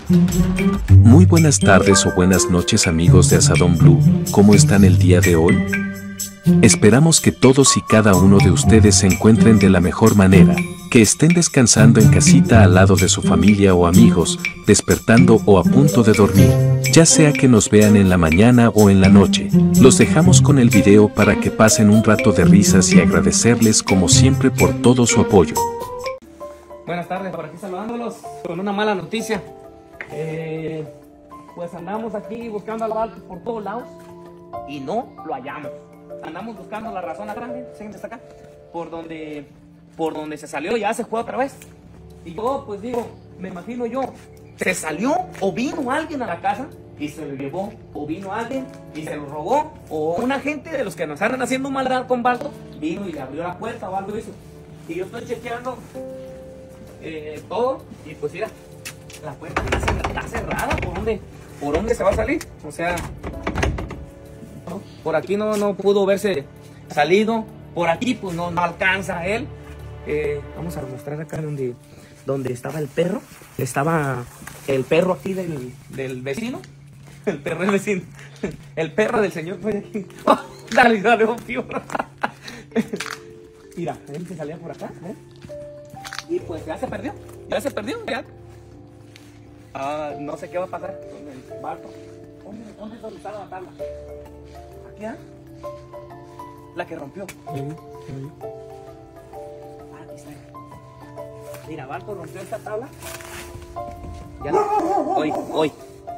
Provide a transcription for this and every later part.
Muy buenas tardes o buenas noches amigos de Asadón Blue, ¿cómo están el día de hoy? Esperamos que todos y cada uno de ustedes se encuentren de la mejor manera, que estén descansando en casita al lado de su familia o amigos, despertando o a punto de dormir, ya sea que nos vean en la mañana o en la noche. Los dejamos con el video para que pasen un rato de risas y agradecerles como siempre por todo su apoyo. Buenas tardes, por aquí saludándolos con una mala noticia. Pues andamos aquí buscando al Balto por todos lados y no lo hallamos. Andamos buscando la razón grande, está acá, por donde se salió, ya se fue otra vez. Y yo pues digo, me imagino yo, se salió o vino alguien a la casa y se lo llevó, o vino alguien y se lo robó, o una gente de los que nos andan haciendo maldad con Balto vino y le abrió la puerta o algo hizo. Y yo estoy chequeando todo y pues mira, la puerta está cerrada. ¿Por dónde se va a salir? O sea, ¿no? Por aquí no pudo verse salido. Por aquí pues no alcanza él. Vamos a mostrar acá donde estaba el perro. Estaba el perro aquí del vecino. El perro del vecino. El perro del señor fue aquí. ¡Oh! Dale, obvio. Mira, él se salía por acá, ¿eh? Y pues ya se perdió, ya. No sé qué va a pasar con el Balto. ¿Dónde es donde está la tabla? ¿Aquí, la que rompió? Sí. Aquí está. Mira, Balto rompió esta tabla. Ya no. Hoy.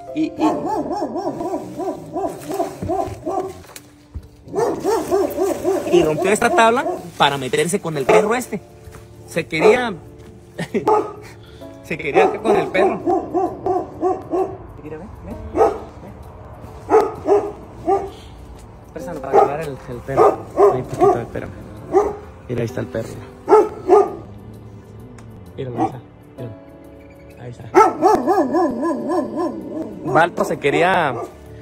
Y rompió esta tabla para meterse con el perro este. Se quería acá con el perro. Mira, ve. Préstalo para agarrar el perro. Ahí un poquito, espérame. Mira, ahí está el perro. Mira, ahí está. Balto se quería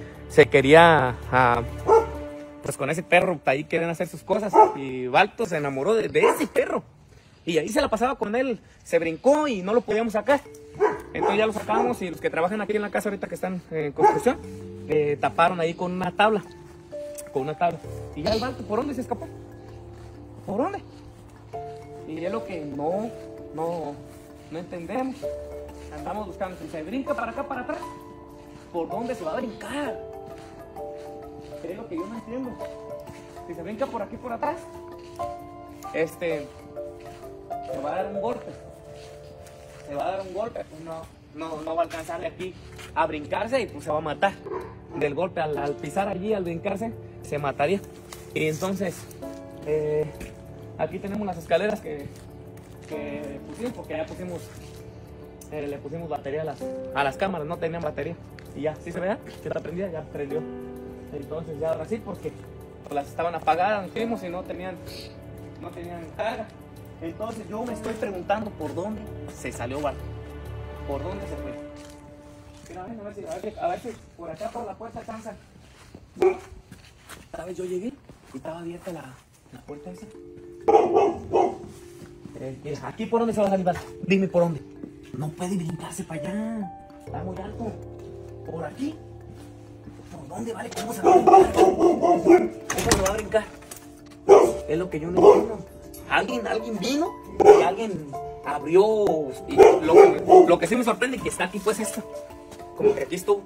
pues con ese perro ahí querían hacer sus cosas. Y Balto se enamoró de ese perro. Y ahí se la pasaba con él, se brincó y no lo podíamos sacar. Entonces ya lo sacamos y los que trabajan aquí en la casa ahorita que están en construcción, taparon ahí con una tabla. Y ya el Balto, ¿por dónde se escapó? ¿Por dónde? Y es lo que no entendemos. Andamos buscando, si se brinca para acá, para atrás, ¿por dónde se va a brincar? Es lo que yo no entiendo. Si se brinca por aquí, por atrás, se va a dar un golpe. Pues no va a alcanzar de aquí a brincarse y pues se va a matar. Del golpe al pisar allí, al brincarse, se mataría. Y entonces, aquí tenemos las escaleras que pusimos, porque ya le pusimos batería a las cámaras, no tenían batería. Y ya, ¿sí se ve? ¿Se está prendida? Ya prendió. Entonces ya ahora sí, porque las estaban apagadas, nos fuimos y no tenían carga. Entonces yo me estoy preguntando por dónde se salió Balto. ¿Por dónde se fue? Mira, a ver si por acá por la puerta alcanzan. Esta vez yo llegué y estaba abierta la puerta esa. Mira, aquí por dónde se va a salir Balto. Dime por dónde. No puede brincarse para allá. Está muy alto. Por aquí. ¿Por dónde vale? ¿Cómo se va a brincar? ¿Cómo se va a brincar? Es lo que yo no entiendo. Alguien vino y alguien abrió. Y lo que sí me sorprende es que está aquí, pues esto. Como que aquí estuvo,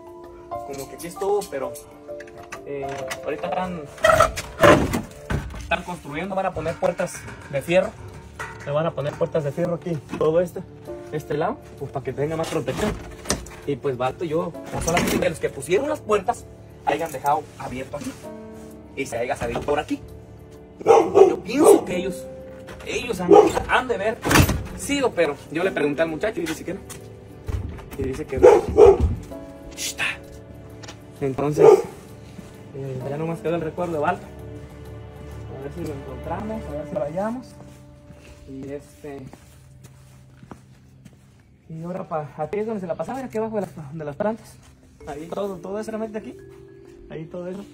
pero ahorita están construyendo, van a poner puertas de fierro. Le van a poner puertas de fierro aquí, todo este lado, pues para que tenga más protección. Y pues Balto y yo, no solamente de los que pusieron las puertas, hayan dejado abierto aquí y se haya salido por aquí. Yo pienso que ellos han de haber sido, pero yo le pregunté al muchacho y dice que no. Y dice que no. Entonces, ya nomás quedó el recuerdo de Balto. A ver si lo encontramos, a ver si lo hallamos. Y ahora aquí es donde se la pasaba, aquí abajo de las plantas. Ahí todo eso era mete aquí. Ahí todo eso.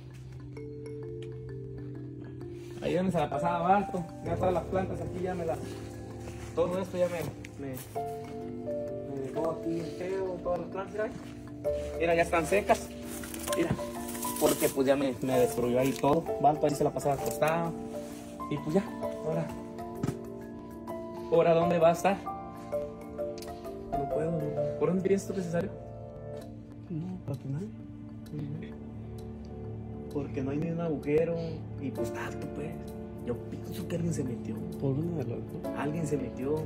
Ahí donde se la pasaba Balto. Ya todas las plantas aquí ya todo esto ya me No, aquí entero, todas las plantas, mira. Mira, ya están secas. Mira, porque pues ya me destruyó ahí todo. Balto ahí se la pasaba acostado. Y pues ya, ahora ¿dónde va a estar? No puedo, no. ¿Por dónde dirías esto necesario? No, para que nadie. Porque no hay ni un agujero. Y pues alto, pues. Yo pienso que alguien se metió. ¿Por una de las dos? Alguien se metió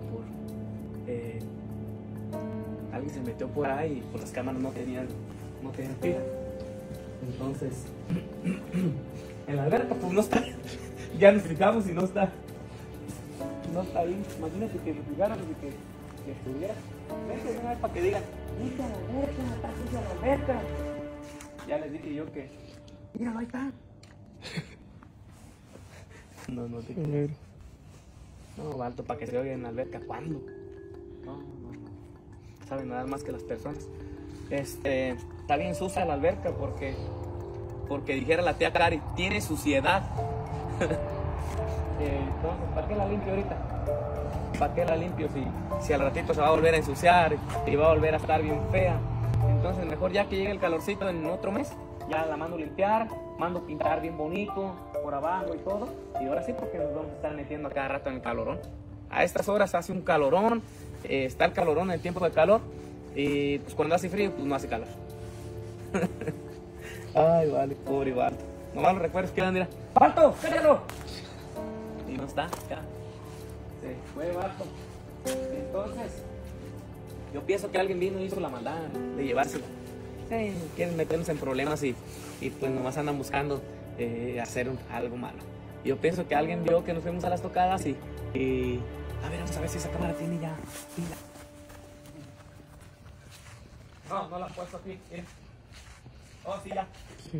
alguien se metió por ahí y por las cámaras no tenían fila. Entonces, en la alberca pues no está. Ya nos fijamos y no está. No está ahí. Imagínate que nos fijáramos y que estuviera. Vente una vez para que digan, mira la alberca, está sucia la alberca. Ya les dije yo que, mira, ahí está. No te creo. No, Balto, para que se oiga en la alberca, ¿cuándo? No. Saben nada más que las personas. Está bien sucia la alberca porque dijera la tía Cari, tiene suciedad. Entonces, ¿para qué la limpio ahorita? ¿Para qué la limpio si al ratito se va a volver a ensuciar y va a volver a estar bien fea? Entonces, mejor ya que llegue el calorcito en otro mes, ya la mando limpiar, mando pintar bien bonito por abajo y todo. Y ahora sí, porque nos vamos a estar metiendo a cada rato en el calorón. A estas horas hace un calorón, está el calorón en el tiempo de calor. Y pues cuando hace frío, pues no hace calor. Ay, vale, pobre Balto. Nomás lo recuerdas que van a ir, ¡Balto, cállalo! Y no está, ya. Se fue Balto. Entonces, yo pienso que alguien vino y hizo la maldad de llevárselo. Sí, quieren meternos en problemas y pues nomás andan buscando hacer algo malo. Yo pienso que alguien vio que nos fuimos a las tocadas y a ver, vamos a ver si esa cámara tiene ya pila. No la he puesto aquí. Mira. Oh, sí, ya. Sí.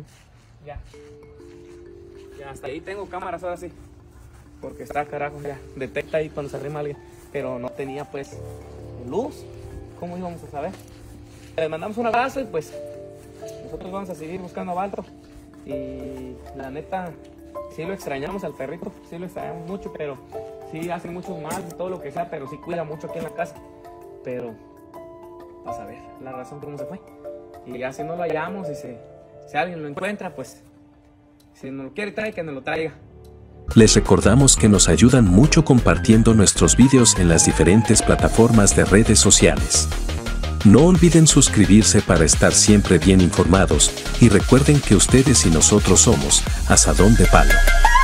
Ya, hasta ahí tengo cámaras ahora sí. Porque está carajo, ya. Detecta ahí cuando se arrima alguien. Pero no tenía pues luz. ¿Cómo íbamos a saber? Les mandamos un abrazo y pues nosotros vamos a seguir buscando a Balto. Y la neta, sí lo extrañamos al perrito. Sí lo extrañamos mucho, pero sí hace mucho mal y todo lo que sea. Pero sí cuida mucho aquí en la casa. Pero vas a ver la razón por cómo se fue. Y ya si no lo hallamos y si alguien lo encuentra, pues si no lo quiere traer, que nos lo traiga. Les recordamos que nos ayudan mucho compartiendo nuestros vídeos en las diferentes plataformas de redes sociales. No olviden suscribirse para estar siempre bien informados y recuerden que ustedes y nosotros somos Asadón de Palo.